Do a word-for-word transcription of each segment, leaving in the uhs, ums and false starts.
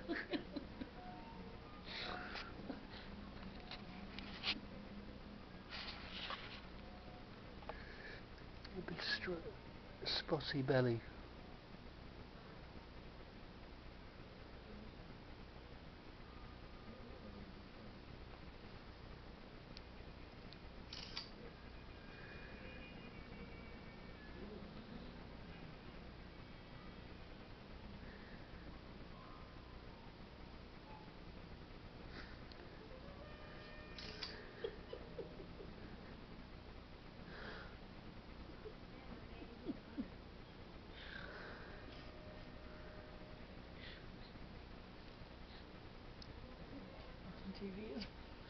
A big str spotty belly. T V is.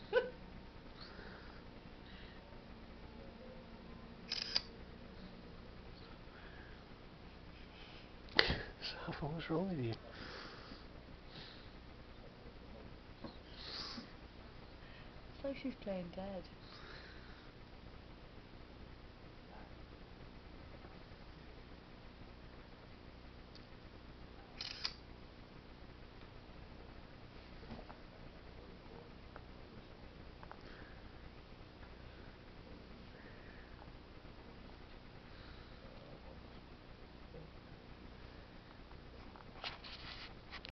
Safa, what's wrong with you? It's like she's playing dead.